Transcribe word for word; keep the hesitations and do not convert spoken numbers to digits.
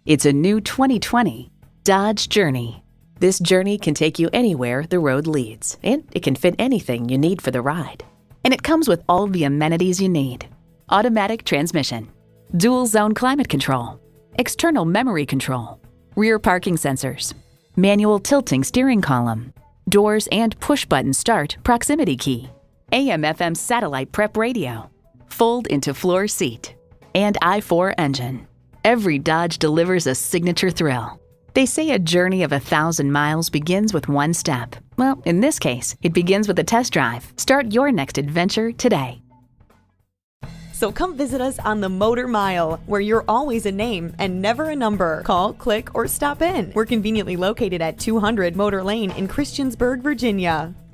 It's a new twenty twenty Dodge Journey. This Journey can take you anywhere the road leads, and it can fit anything you need for the ride. And it comes with all the amenities you need. Automatic transmission, dual zone climate control, external memory control, rear parking sensors, manual tilting steering column, doors and push-button start proximity key, A M F M satellite prep radio, fold into floor seat, and I four engine. Every Dodge delivers a signature thrill. They say a journey of a thousand miles begins with one step. Well, in this case, it begins with a test drive. Start your next adventure today. So come visit us on the Motor Mile, where you're always a name and never a number. Call, click, or stop in. We're conveniently located at two hundred Motor Lane in Christiansburg, Virginia.